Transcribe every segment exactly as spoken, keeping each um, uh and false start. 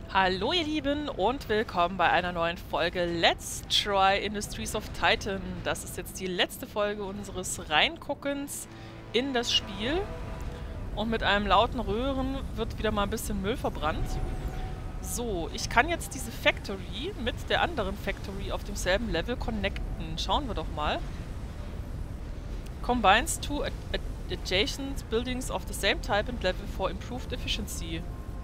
Hallo ihr Lieben und willkommen bei einer neuen Folge Let's Try Industries of Titan. Das ist jetzt die letzte Folge unseres Reinguckens in das Spiel. Und mit einem lauten Röhren wird wieder mal ein bisschen Müll verbrannt. So, ich kann jetzt diese Factory mit der anderen Factory auf demselben Level connecten. Schauen wir doch mal. Combines two ad ad adjacent buildings of the same type and level for improved efficiency.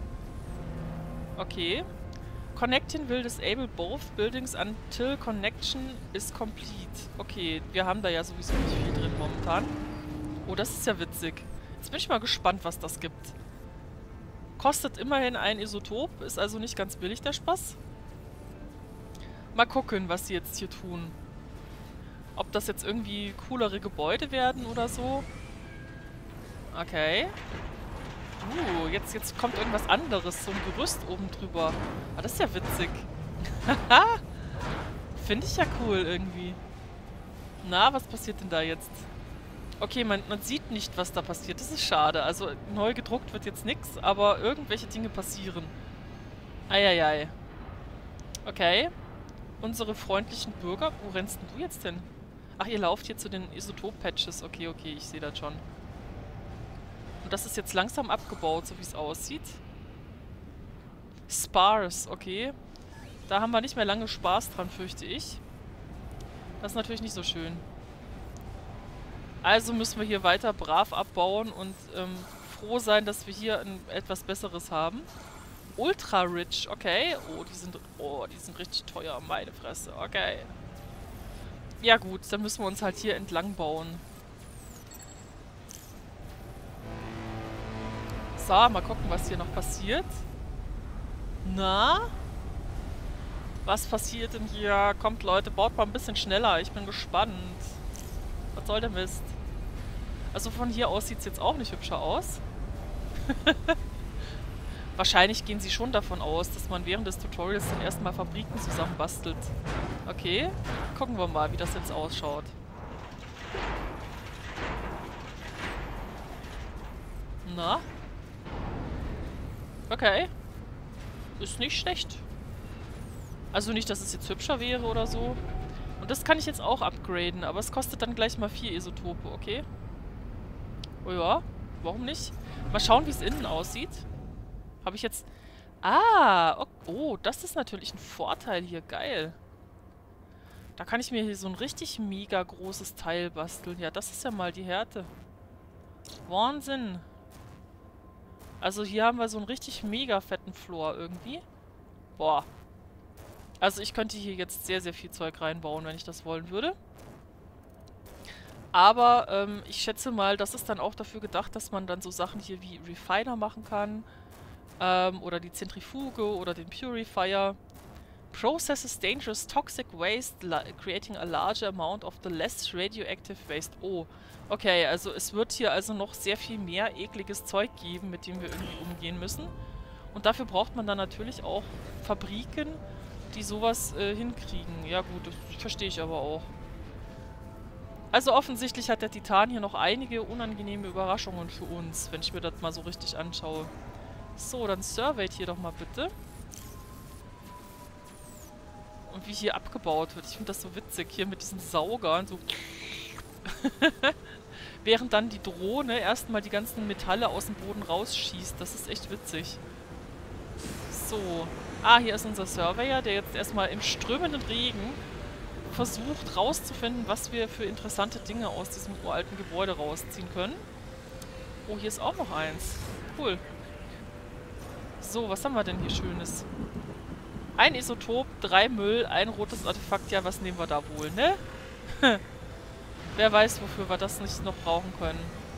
Okay. Connecting will disable both buildings until connection is complete. Okay, wir haben da ja sowieso nicht viel drin momentan. Oh, das ist ja witzig. Jetzt bin ich mal gespannt, was das gibt. Kostet immerhin ein Isotop, ist also nicht ganz billig der Spaß. Mal gucken, was sie jetzt hier tun. Ob das jetzt irgendwie coolere Gebäude werden oder so. Okay. Uh, jetzt, jetzt kommt irgendwas anderes, so ein Gerüst oben drüber. Ah, das ist ja witzig. Haha! Finde ich ja cool irgendwie. Na, was passiert denn da jetzt? Okay, man, man sieht nicht, was da passiert. Das ist schade. Also, neu gedruckt wird jetzt nichts, aber irgendwelche Dinge passieren. Eieiei. Okay. Unsere freundlichen Bürger. Wo rennst denn du jetzt hin? Ach, ihr lauft hier zu den Isotop-Patches. Okay, okay, ich sehe das schon. Und das ist jetzt langsam abgebaut, so wie es aussieht. Sparse, okay. Da haben wir nicht mehr lange Spaß dran, fürchte ich. Das ist natürlich nicht so schön. Also müssen wir hier weiter brav abbauen und ähm, froh sein, dass wir hier ein etwas Besseres haben. Ultra Rich, okay. Oh, die sind, oh, die sind richtig teuer, meine Fresse. Okay. Ja gut, dann müssen wir uns halt hier entlang bauen. So, mal gucken, was hier noch passiert. Na? Was passiert denn hier? Kommt, Leute, baut mal ein bisschen schneller. Ich bin gespannt. Was soll der Mist? Also von hier aus sieht es jetzt auch nicht hübscher aus. Wahrscheinlich gehen sie schon davon aus, dass man während des Tutorials dann erstmal Fabriken zusammenbastelt. Okay, gucken wir mal, wie das jetzt ausschaut. Na? Okay. Ist nicht schlecht. Also nicht, dass es jetzt hübscher wäre oder so. Und das kann ich jetzt auch upgraden, aber es kostet dann gleich mal vier Isotope, okay? Oh ja, warum nicht? Mal schauen, wie es innen aussieht. Habe ich jetzt... Ah, oh, oh, das ist natürlich ein Vorteil hier, geil. Da kann ich mir hier so ein richtig mega großes Teil basteln. Ja, das ist ja mal die Härte. Wahnsinn. Also hier haben wir so einen richtig mega fetten Floor irgendwie. Boah. Also ich könnte hier jetzt sehr, sehr viel Zeug reinbauen, wenn ich das wollen würde. Aber ähm, ich schätze mal, das ist dann auch dafür gedacht, dass man dann so Sachen hier wie Refiner machen kann. Ähm, oder die Zentrifuge oder den Purifier. Processes dangerous toxic waste, creating a larger amount of the less radioactive waste. Oh, okay, also es wird hier also noch sehr viel mehr ekliges Zeug geben, mit dem wir irgendwie umgehen müssen. Und dafür braucht man dann natürlich auch Fabriken, die sowas äh, hinkriegen. Ja gut, das verstehe ich aber auch. Also offensichtlich hat der Titan hier noch einige unangenehme Überraschungen für uns, wenn ich mir das mal so richtig anschaue. So, dann surveyt hier doch mal bitte. Und wie hier abgebaut wird. Ich finde das so witzig, hier mit diesen Saugern, so... Während dann die Drohne erstmal die ganzen Metalle aus dem Boden rausschießt. Das ist echt witzig. So. Ah, hier ist unser Surveyor, der jetzt erstmal im strömenden Regen versucht rauszufinden, was wir für interessante Dinge aus diesem uralten Gebäude rausziehen können. Oh, hier ist auch noch eins. Cool. So, was haben wir denn hier Schönes? Ein Isotop, drei Müll, ein rotes Artefakt. Ja, was nehmen wir da wohl, ne? Wer weiß, wofür wir das nicht noch brauchen können.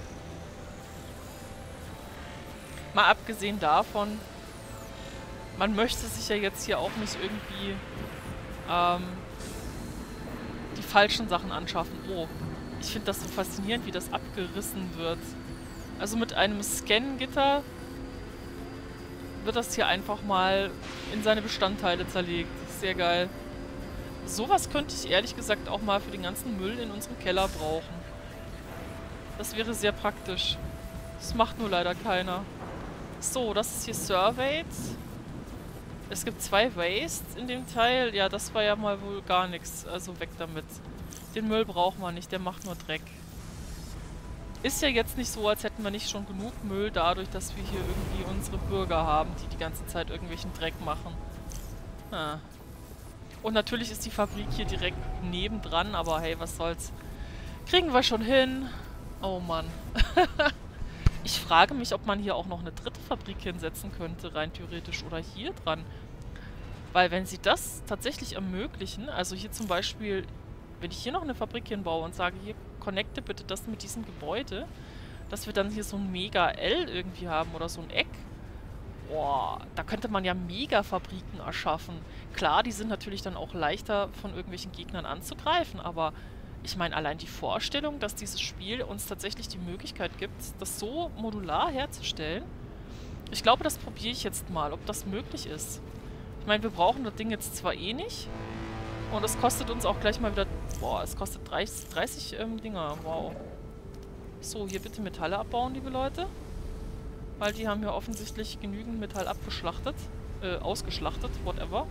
Mal abgesehen davon, man möchte sich ja jetzt hier auch nicht irgendwie ähm, die falschen Sachen anschaffen. Oh, ich finde das so faszinierend, wie das abgerissen wird. Also mit einem Scan-Gitter wird das hier einfach mal in seine Bestandteile zerlegt. Sehr geil. Sowas könnte ich ehrlich gesagt auch mal für den ganzen Müll in unserem Keller brauchen. Das wäre sehr praktisch. Das macht nur leider keiner. So, das ist hier surveyed. Es gibt zwei Wastes in dem Teil. Ja, das war ja mal wohl gar nichts. Also weg damit. Den Müll braucht man nicht, der macht nur Dreck. Ist ja jetzt nicht so, als hätten wir nicht schon genug Müll dadurch, dass wir hier irgendwie unsere Bürger haben, die die ganze Zeit irgendwelchen Dreck machen. Ah. Und natürlich ist die Fabrik hier direkt nebendran, aber hey, was soll's. Kriegen wir schon hin. Oh Mann. Ich frage mich, ob man hier auch noch eine dritte Fabrik hinsetzen könnte, rein theoretisch, oder hier dran. Weil wenn sie das tatsächlich ermöglichen, also hier zum Beispiel, wenn ich hier noch eine Fabrik hinbaue und sage, hier connecte bitte das mit diesem Gebäude, dass wir dann hier so ein Mega-L irgendwie haben oder so ein Eck. Boah, da könnte man ja Mega-Fabriken erschaffen. Klar, die sind natürlich dann auch leichter von irgendwelchen Gegnern anzugreifen, aber ich meine, allein die Vorstellung, dass dieses Spiel uns tatsächlich die Möglichkeit gibt, das so modular herzustellen. Ich glaube, das probiere ich jetzt mal, ob das möglich ist. Ich meine, wir brauchen das Ding jetzt zwar eh nicht. Und es kostet uns auch gleich mal wieder... Boah, es kostet dreißig, dreißig ähm, Dinger. Wow. So, hier bitte Metalle abbauen, liebe Leute. Weil die haben hier offensichtlich genügend Metall abgeschlachtet. Äh, ausgeschlachtet, whatever.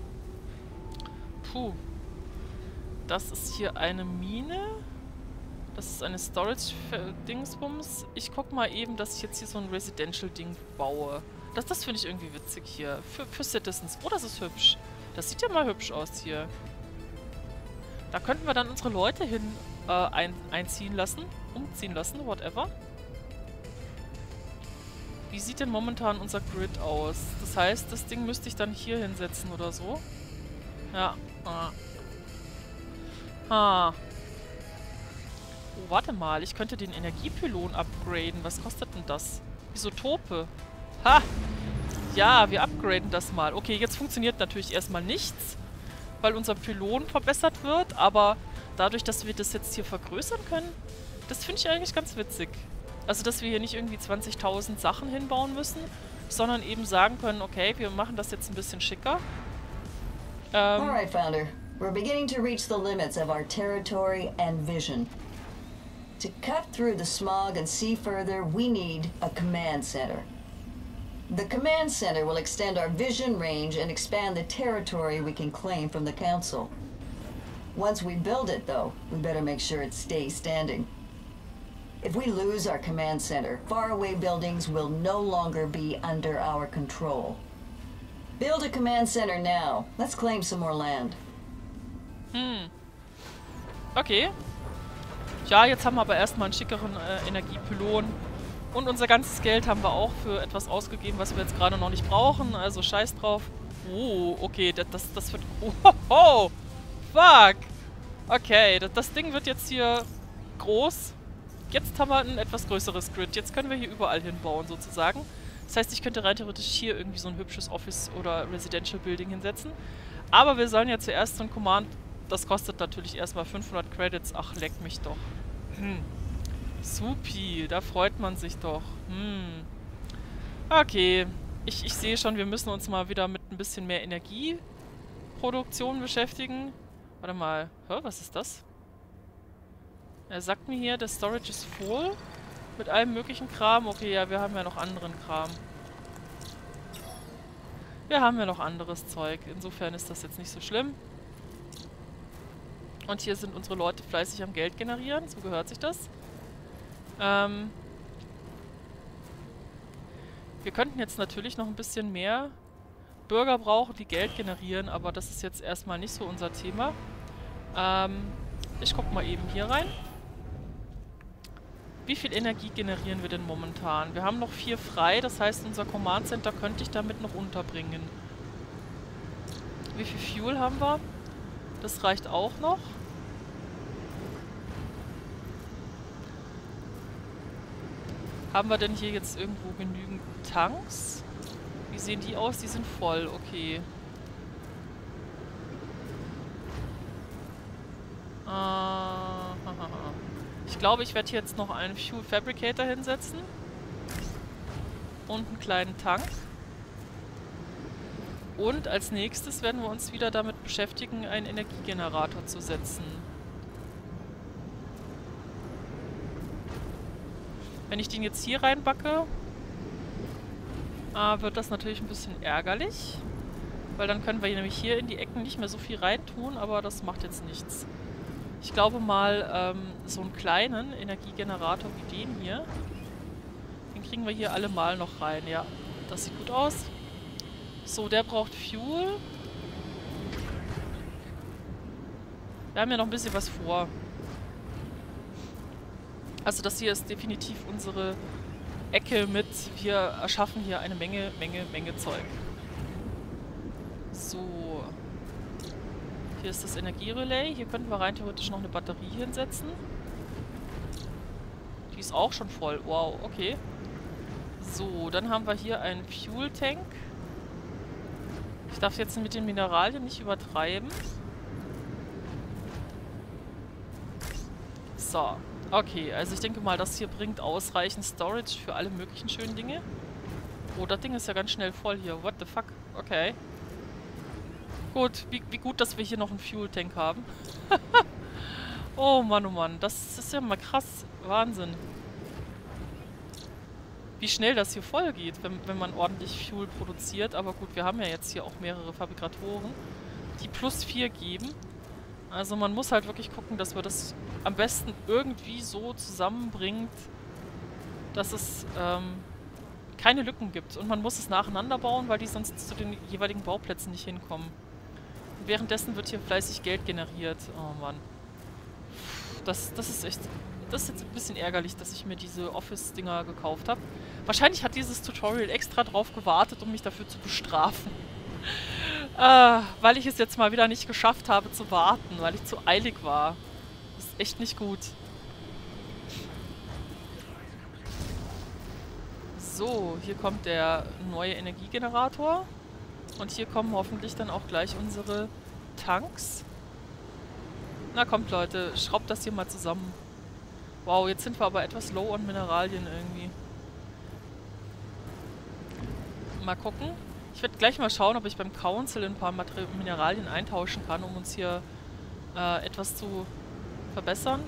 Puh. Das ist hier eine Mine. Das ist eine Storage-Dingsbums. Ich guck mal eben, dass ich jetzt hier so ein Residential-Ding baue. Das, das finde ich irgendwie witzig hier. Für, für Citizens. Oh, das ist hübsch. Das sieht ja mal hübsch aus hier. Da könnten wir dann unsere Leute hin äh, ein, einziehen lassen. Umziehen lassen, whatever. Wie sieht denn momentan unser Grid aus? Das heißt, das Ding müsste ich dann hier hinsetzen oder so. Ja. Ah. Ah. Oh, warte mal. Ich könnte den Energiepylon upgraden. Was kostet denn das? Isotope. Ha! Ja, wir upgraden das mal. Okay, jetzt funktioniert natürlich erstmal nichts, weil unser Pylon verbessert wird, aber dadurch, dass wir das jetzt hier vergrößern können, das finde ich eigentlich ganz witzig. Also, dass wir hier nicht irgendwie zwanzigtausend Sachen hinbauen müssen, sondern eben sagen können, okay, wir machen das jetzt ein bisschen schicker. Ähm, Alright, Founder. We're beginning to reach the limits of our territory and vision. To cut through the smog and see further, we need a command center. The command center will extend our vision range and expand the territory we can claim from the Council. Once we build it, though, we better make sure it stays standing. If we lose our command center, faraway buildings will no longer be under our control. Build a command center now. Let's claim some more land. Hm. Okay. Ja, jetzt haben wir aber erstmal einen schickeren äh, Energiepylon. Und unser ganzes Geld haben wir auch für etwas ausgegeben, was wir jetzt gerade noch nicht brauchen. Also scheiß drauf. Oh, okay, das, das, das wird... Oh, oh, fuck! Okay, das, das Ding wird jetzt hier groß. Jetzt haben wir ein etwas größeres Grid. Jetzt können wir hier überall hinbauen, sozusagen. Das heißt, ich könnte rein theoretisch hier irgendwie so ein hübsches Office- oder Residential Building hinsetzen. Aber wir sollen ja zuerst so ein Command... Das kostet natürlich erstmal fünfhundert Credits. Ach, leck mich doch. Hm. Supi, da freut man sich doch. Hm. Okay. Ich, ich sehe schon, wir müssen uns mal wieder mit ein bisschen mehr Energieproduktion beschäftigen. Warte mal. Hä, was ist das? Er sagt mir hier, der Storage ist voll. Mit allem möglichen Kram. Okay, ja, wir haben ja noch anderen Kram. Wir haben ja noch anderes Zeug. Insofern ist das jetzt nicht so schlimm. Und hier sind unsere Leute fleißig am Geld generieren. So gehört sich das. Ähm wir könnten jetzt natürlich noch ein bisschen mehr Bürger brauchen, die Geld generieren, aber das ist jetzt erstmal nicht so unser Thema. Ähm ich gucke mal eben hier rein. Wie viel Energie generieren wir denn momentan? Wir haben noch vier frei, das heißt, unser Command Center könnte ich damit noch unterbringen. Wie viel Fuel haben wir? Das reicht auch noch. Haben wir denn hier jetzt irgendwo genügend Tanks? Wie sehen die aus? Die sind voll, okay. Äh, ich glaube, ich werde hier jetzt noch einen Fuel Fabricator hinsetzen. Und einen kleinen Tank. Und als nächstes werden wir uns wieder damit beschäftigen, einen Energiegenerator zu setzen. Wenn ich den jetzt hier reinbacke, äh, wird das natürlich ein bisschen ärgerlich. Weil dann können wir nämlich hier in die Ecken nicht mehr so viel reintun, aber das macht jetzt nichts. Ich glaube mal, ähm, so einen kleinen Energiegenerator wie den hier, den kriegen wir hier alle mal noch rein. Ja, das sieht gut aus. So, der braucht Fuel. Wir haben ja noch ein bisschen was vor. Also das hier ist definitiv unsere Ecke mit, wir erschaffen hier eine Menge, Menge, Menge Zeug. So. Hier ist das Energierelais. Hier könnten wir rein theoretisch noch eine Batterie hinsetzen. Die ist auch schon voll. Wow, okay. So, dann haben wir hier einen Fuel-Tank. Ich darf jetzt mit den Mineralien nicht übertreiben. So. Okay, also ich denke mal, das hier bringt ausreichend Storage für alle möglichen schönen Dinge. Oh, das Ding ist ja ganz schnell voll hier. What the fuck? Okay. Gut, wie, wie gut, dass wir hier noch einen Fuel-Tank haben. Oh Mann, oh Mann. Das ist ja mal krass. Wahnsinn. Wie schnell das hier voll geht, wenn, wenn man ordentlich Fuel produziert. Aber gut, wir haben ja jetzt hier auch mehrere Fabrikatoren, die plus vier geben. Also man muss halt wirklich gucken, dass wir das am besten irgendwie so zusammenbringt, dass es ähm, keine Lücken gibt. Und man muss es nacheinander bauen, weil die sonst zu den jeweiligen Bauplätzen nicht hinkommen. Und währenddessen wird hier fleißig Geld generiert. Oh Mann. Das, das ist echt... Das ist jetzt ein bisschen ärgerlich, dass ich mir diese Office-Dinger gekauft habe. Wahrscheinlich hat dieses Tutorial extra drauf gewartet, um mich dafür zu bestrafen. Äh, weil ich es jetzt mal wieder nicht geschafft habe zu warten, weil ich zu eilig war. Das ist echt nicht gut. So, hier kommt der neue Energiegenerator. Und hier kommen hoffentlich dann auch gleich unsere Tanks. Na kommt Leute, schraubt das hier mal zusammen. Wow, jetzt sind wir aber etwas low on Mineralien irgendwie. Mal gucken. Ich werde gleich mal schauen, ob ich beim Council ein paar Mater- Mineralien eintauschen kann, um uns hier äh, etwas zu verbessern.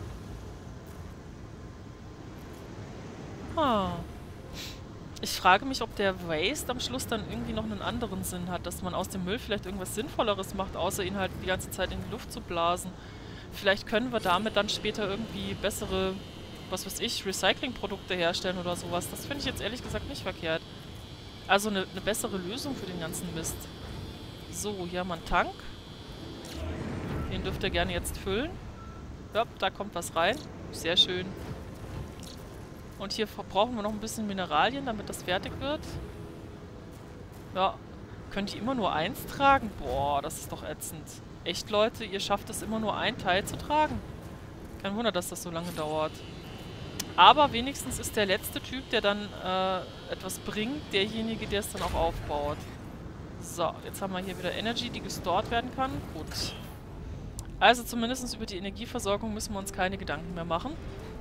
Ah. Ich frage mich, ob der Waste am Schluss dann irgendwie noch einen anderen Sinn hat, dass man aus dem Müll vielleicht irgendwas Sinnvolleres macht, außer ihn halt die ganze Zeit in die Luft zu blasen. Vielleicht können wir damit dann später irgendwie bessere, was weiß ich, Recyclingprodukte herstellen oder sowas. Das finde ich jetzt ehrlich gesagt nicht verkehrt. Also eine, eine bessere Lösung für den ganzen Mist. So, hier haben wir einen Tank. Den dürft ihr gerne jetzt füllen. Ja, da kommt was rein. Sehr schön. Und hier brauchen wir noch ein bisschen Mineralien, damit das fertig wird. Ja, könnt ihr immer nur eins tragen? Boah, das ist doch ätzend. Echt, Leute, ihr schafft es immer nur ein Teil zu tragen. Kein Wunder, dass das so lange dauert. Aber wenigstens ist der letzte Typ, der dann äh, etwas bringt, derjenige, der es dann auch aufbaut. So, jetzt haben wir hier wieder Energy, die gestored werden kann. Gut. Also zumindest über die Energieversorgung müssen wir uns keine Gedanken mehr machen.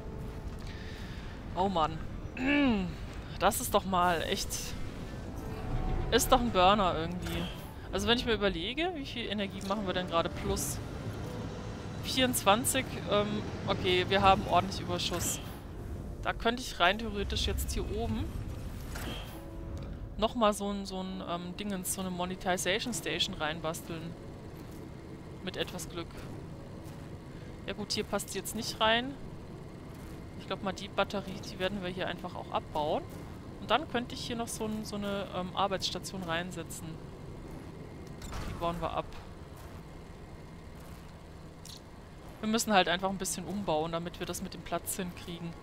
Oh Mann. Das ist doch mal echt... Ist doch ein Burner irgendwie. Also wenn ich mir überlege, wie viel Energie machen wir denn gerade plus? vierundzwanzig, ähm, okay, wir haben ordentlich Überschuss. Da könnte ich rein theoretisch jetzt hier oben nochmal so ein, so ein ähm, Dingens, so eine Monetization Station reinbasteln. Mit etwas Glück. Ja gut, hier passt sie jetzt nicht rein. Ich glaube mal, die Batterie, die werden wir hier einfach auch abbauen. Und dann könnte ich hier noch so, ein, so eine ähm, Arbeitsstation reinsetzen. Die bauen wir ab. Wir müssen halt einfach ein bisschen umbauen, damit wir das mit dem Platz hinkriegen.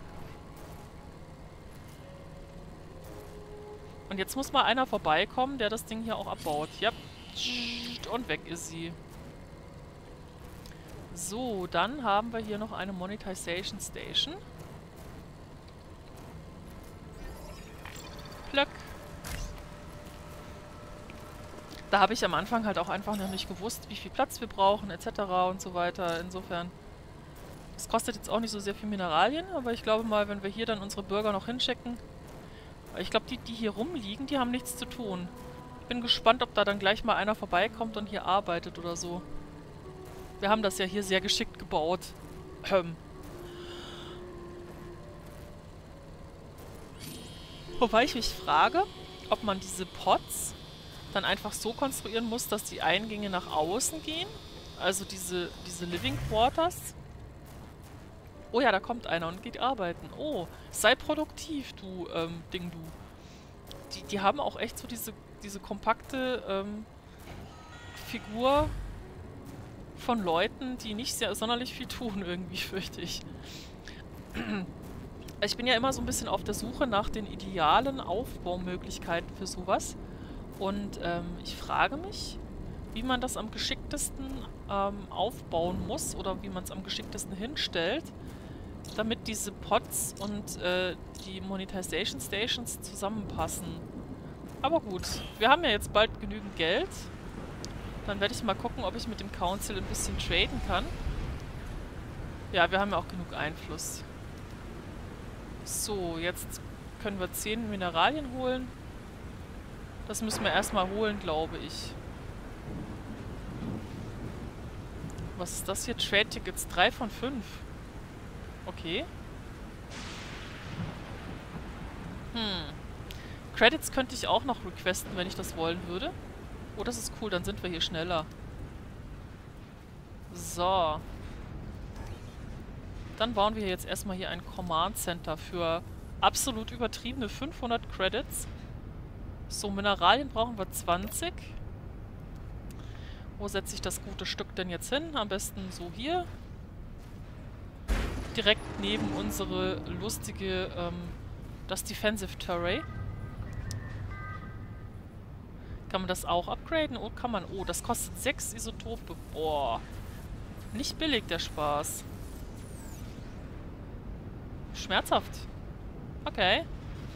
Und jetzt muss mal einer vorbeikommen, der das Ding hier auch abbaut. Ja. Und weg ist sie. So, dann haben wir hier noch eine Monetization Station. Plöck. Da habe ich am Anfang halt auch einfach noch nicht gewusst, wie viel Platz wir brauchen, et cetera und so weiter. Insofern, es kostet jetzt auch nicht so sehr viel Mineralien, aber ich glaube mal, wenn wir hier dann unsere Bürger noch hinchecken, ich glaube, die, die hier rumliegen, die haben nichts zu tun. Ich bin gespannt, ob da dann gleich mal einer vorbeikommt und hier arbeitet oder so. Wir haben das ja hier sehr geschickt gebaut. Ähm. Wobei ich mich frage, ob man diese Pots dann einfach so konstruieren muss, dass die Eingänge nach außen gehen. Also diese, diese Living Quarters. Oh ja, da kommt einer und geht arbeiten. Oh, sei produktiv, du ähm, Ding, du. Die, die haben auch echt so diese, diese kompakte ähm, Figur von Leuten, die nicht sehr sonderlich viel tun, irgendwie, fürchte ich. Ich bin ja immer so ein bisschen auf der Suche nach den idealen Aufbaumöglichkeiten für sowas. Und ähm, ich frage mich, wie man das am geschicktesten ähm, aufbauen muss oder wie man es am geschicktesten hinstellt, damit diese Pods und äh, die Monetization Stations zusammenpassen. Aber gut, wir haben ja jetzt bald genügend Geld. Dann werde ich mal gucken, ob ich mit dem Council ein bisschen traden kann. Ja, wir haben ja auch genug Einfluss. So, jetzt können wir zehn Mineralien holen. Das müssen wir erstmal holen, glaube ich. Was ist das hier? Trade-Tickets. drei von fünf. Okay. Hm. Credits könnte ich auch noch requesten, wenn ich das wollen würde. Oh, das ist cool. Dann sind wir hier schneller. So. Dann bauen wir jetzt erstmal hier ein Command Center für absolut übertriebene fünfhundert Credits. So, Mineralien brauchen wir zwanzig. Wo setze ich das gute Stück denn jetzt hin? Am besten so hier. Direkt neben unsere lustige, ähm, das Defensive Turret. Kann man das auch upgraden? Oh, kann man. Oh, das kostet sechs Isotope. Boah. Nicht billig, der Spaß. Schmerzhaft. Okay.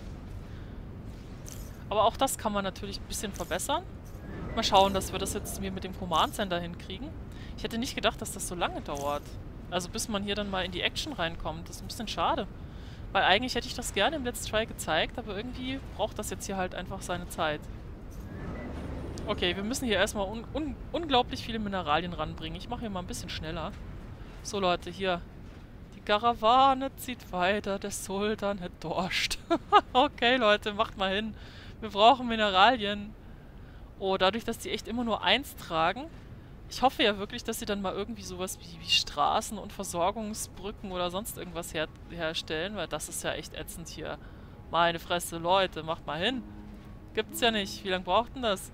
Aber auch das kann man natürlich ein bisschen verbessern. Mal schauen, dass wir das jetzt mir mit dem Command Center hinkriegen. Ich hätte nicht gedacht, dass das so lange dauert. Also bis man hier dann mal in die Action reinkommt. Das ist ein bisschen schade. Weil eigentlich hätte ich das gerne im Let's Try gezeigt, aber irgendwie braucht das jetzt hier halt einfach seine Zeit. Okay, wir müssen hier erstmal un un unglaublich viele Mineralien ranbringen. Ich mache hier mal ein bisschen schneller. So Leute, hier. Die Karawane zieht weiter, der Sultan hat Durst. Okay Leute, macht mal hin. Wir brauchen Mineralien. Oh, dadurch, dass die echt immer nur eins tragen. Ich hoffe ja wirklich, dass sie dann mal irgendwie sowas wie, wie Straßen und Versorgungsbrücken oder sonst irgendwas her herstellen, weil das ist ja echt ätzend hier. Meine Fresse, Leute, macht mal hin. Gibt's ja nicht. Wie lange braucht denn das?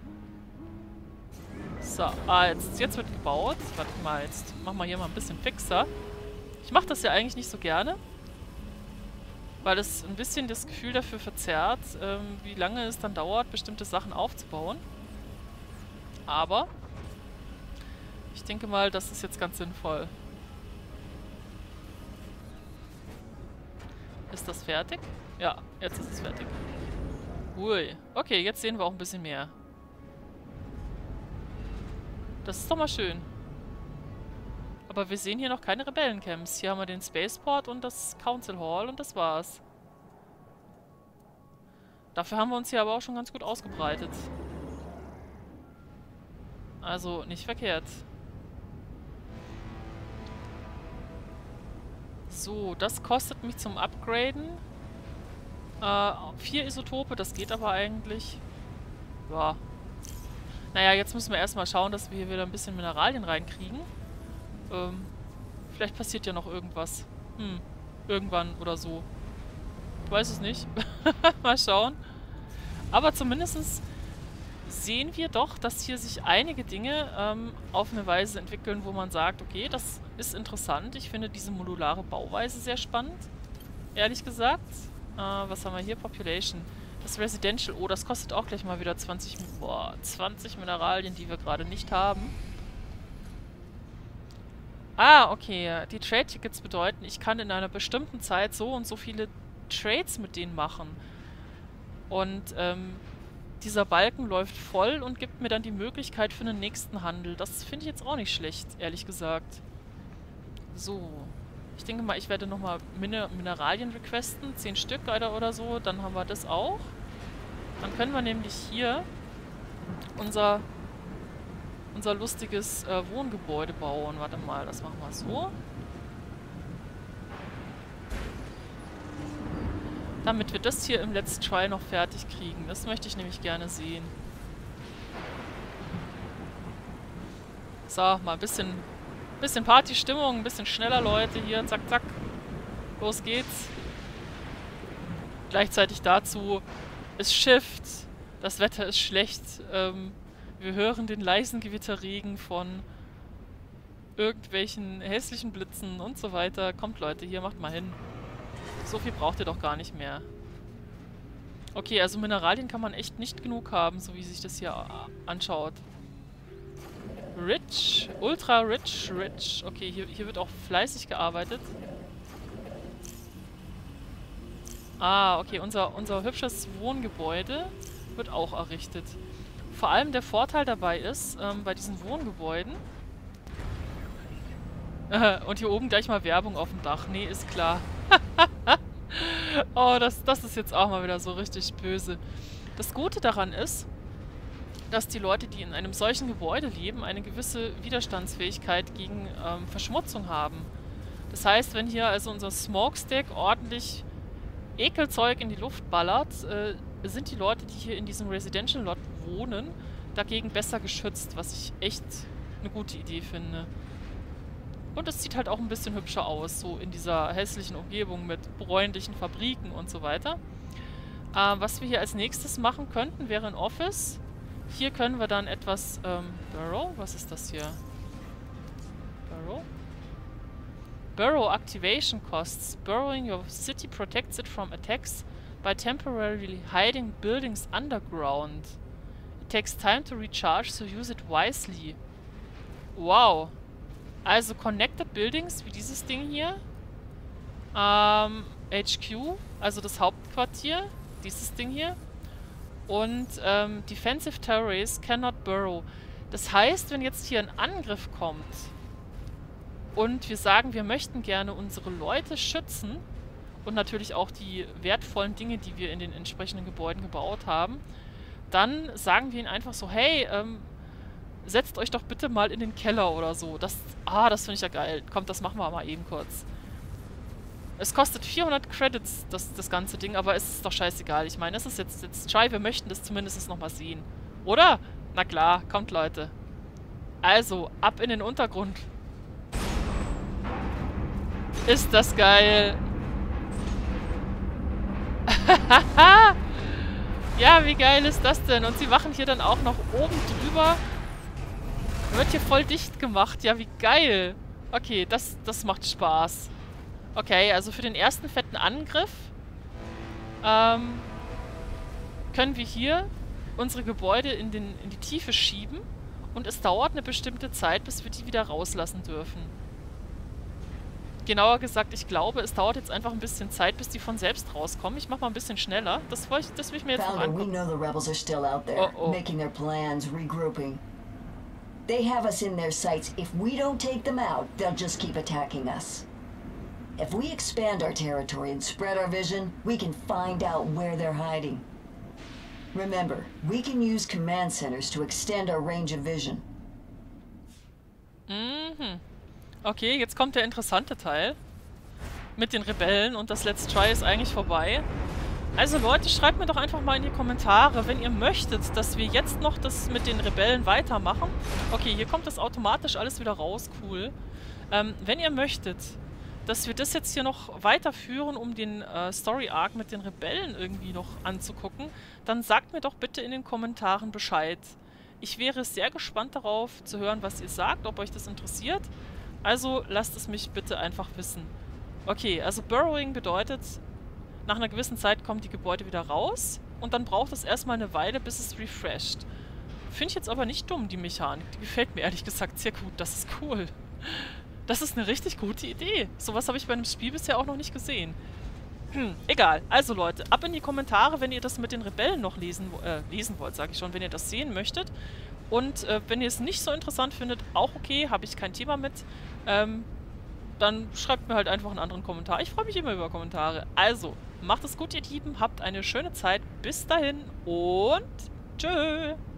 So, ah, jetzt, jetzt wird gebaut. Warte mal, jetzt machen wir hier mal ein bisschen fixer. Ich mache das ja eigentlich nicht so gerne, weil es ein bisschen das Gefühl dafür verzerrt, ähm, wie lange es dann dauert, bestimmte Sachen aufzubauen. Aber ich denke mal, das ist jetzt ganz sinnvoll. Ist das fertig? Ja, jetzt ist es fertig. Ui. Okay, jetzt sehen wir auch ein bisschen mehr. Das ist doch mal schön. Aber wir sehen hier noch keine Rebellencamps. Hier haben wir den Spaceport und das Council Hall und das war's. Dafür haben wir uns hier aber auch schon ganz gut ausgebreitet. Also, nicht verkehrt. So, das kostet mich zum Upgraden äh, vier Isotope, das geht aber eigentlich. Ja. Naja, jetzt müssen wir erstmal schauen, dass wir hier wieder ein bisschen Mineralien reinkriegen. Ähm, vielleicht passiert ja noch irgendwas. Hm, irgendwann oder so. Ich weiß es nicht. Mal schauen. Aber zumindest sehen wir doch, dass hier sich einige Dinge ähm, auf eine Weise entwickeln, wo man sagt, okay, das ist interessant. Ich finde diese modulare Bauweise sehr spannend. Ehrlich gesagt. Äh, was haben wir hier? Population. Das Residential. Oh, das kostet auch gleich mal wieder zwanzig, boah, zwanzig Mineralien, die wir gerade nicht haben. Ah, okay. Die Trade-Tickets bedeuten, ich kann in einer bestimmten Zeit so und so viele Trades mit denen machen. Und ähm, dieser Balken läuft voll und gibt mir dann die Möglichkeit für den nächsten Handel. Das finde ich jetzt auch nicht schlecht, ehrlich gesagt. So. Ich denke mal, ich werde nochmal Miner Mineralien requesten. Zehn Stück oder, oder so. Dann haben wir das auch. Dann können wir nämlich hier unser, unser lustiges äh, Wohngebäude bauen. Warte mal, das machen wir so. Damit wir das hier im Let's Try noch fertig kriegen. Das möchte ich nämlich gerne sehen. So, mal ein bisschen, bisschen Partystimmung, ein bisschen schneller, Leute. Hier, zack, zack. Los geht's. Gleichzeitig dazu, es schifft. Das Wetter ist schlecht. Ähm, wir hören den leisen Gewitterregen von irgendwelchen hässlichen Blitzen und so weiter. Kommt, Leute, hier, macht mal hin. So viel braucht ihr doch gar nicht mehr. Okay, also Mineralien kann man echt nicht genug haben, so wie sich das hier anschaut. Rich, ultra rich, rich. Okay, hier, hier wird auch fleißig gearbeitet. Ah, okay, unser, unser hübsches Wohngebäude wird auch errichtet. Vor allem der Vorteil dabei ist, ähm, bei diesen Wohngebäuden... Und hier oben gleich mal Werbung auf dem Dach. Nee, ist klar. Oh, das, das ist jetzt auch mal wieder so richtig böse. Das Gute daran ist, dass die Leute, die in einem solchen Gebäude leben, eine gewisse Widerstandsfähigkeit gegen ähm, Verschmutzung haben. Das heißt, wenn hier also unser Smokestack ordentlich Ekelzeug in die Luft ballert, äh, sind die Leute, die hier in diesem Residential Lot wohnen, dagegen besser geschützt, was ich echt eine gute Idee finde. Und es sieht halt auch ein bisschen hübscher aus, so in dieser hässlichen Umgebung mit bräunlichen Fabriken und so weiter. Äh, was wir hier als nächstes machen könnten, wäre ein Office. Hier können wir dann etwas... Ähm, Burrow? Was ist das hier? Burrow? Burrow Activation Costs. Burrowing your city protects it from attacks by temporarily hiding buildings underground. It takes time to recharge, so use it wisely. Wow. Also Connected Buildings, wie dieses Ding hier. Ähm, H Q, also das Hauptquartier. Dieses Ding hier. Und ähm, Defensive Terrorists cannot burrow. Das heißt, wenn jetzt hier ein Angriff kommt und wir sagen, wir möchten gerne unsere Leute schützen und natürlich auch die wertvollen Dinge, die wir in den entsprechenden Gebäuden gebaut haben, dann sagen wir ihnen einfach so, hey, ähm, setzt euch doch bitte mal in den Keller oder so. Das, ah, das finde ich ja geil. Kommt, das machen wir mal eben kurz. Es kostet vierhundert Credits, das, das ganze Ding, aber es ist doch scheißegal. Ich meine, es ist jetzt, jetzt Try, wir möchten das zumindest nochmal sehen. Oder? Na klar, kommt, Leute. Also, ab in den Untergrund. Ist das geil. Ja, wie geil ist das denn? Und sie machen hier dann auch noch oben drüber... Wird hier voll dicht gemacht. Ja, wie geil. Okay, das, das macht Spaß. Okay, also für den ersten fetten Angriff ähm, können wir hier unsere Gebäude in, den, in die Tiefe schieben und es dauert eine bestimmte Zeit, bis wir die wieder rauslassen dürfen. Genauer gesagt, ich glaube, es dauert jetzt einfach ein bisschen Zeit, bis die von selbst rauskommen. Ich mach mal ein bisschen schneller. Das will ich, das will ich mir jetzt noch angucken. We know the rebels are still out there, oh, oh. making their plans, regrouping. They have us in their sights. If we don't take them out, they'll just keep attacking us. If we expand our territory and spread our vision, we can find out where they're hiding. Remember, we can use command centers to extend our range of vision. Mhm. Okay, jetzt kommt der interessante Teil. Mit den Rebellen und das Let's Try ist eigentlich vorbei. Also Leute, schreibt mir doch einfach mal in die Kommentare, wenn ihr möchtet, dass wir jetzt noch das mit den Rebellen weitermachen. Okay, hier kommt das automatisch alles wieder raus, cool. Ähm, wenn ihr möchtet, dass wir das jetzt hier noch weiterführen, um den äh, Story-Arc mit den Rebellen irgendwie noch anzugucken, dann sagt mir doch bitte in den Kommentaren Bescheid. Ich wäre sehr gespannt darauf zu hören, was ihr sagt, ob euch das interessiert. Also lasst es mich bitte einfach wissen. Okay, also Burrowing bedeutet... Nach einer gewissen Zeit kommen die Gebäude wieder raus und dann braucht es erstmal eine Weile, bis es refresht. Finde ich jetzt aber nicht dumm, die Mechanik. Die gefällt mir ehrlich gesagt sehr gut. Das ist cool. Das ist eine richtig gute Idee. Sowas habe ich bei einem Spiel bisher auch noch nicht gesehen. Hm, egal. Also Leute, ab in die Kommentare, wenn ihr das mit den Rebellen noch lesen, äh, lesen wollt, sage ich schon, wenn ihr das sehen möchtet. Und äh, wenn ihr es nicht so interessant findet, auch okay, habe ich kein Thema mit. Ähm, dann schreibt mir halt einfach einen anderen Kommentar. Ich freue mich immer über Kommentare. Also, macht es gut, ihr Lieben. Habt eine schöne Zeit. Bis dahin und tschö.